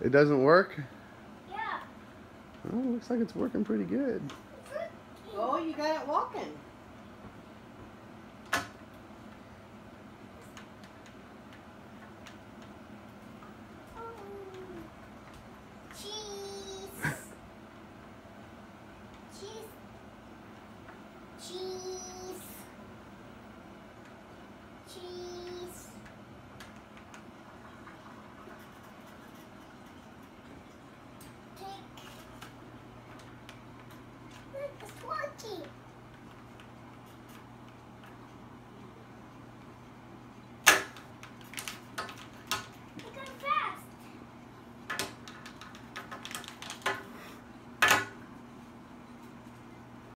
It doesn't work? Yeah. Oh, looks like it's working pretty good. Oh, you got it walking. Cheese. Cheese. Cheese.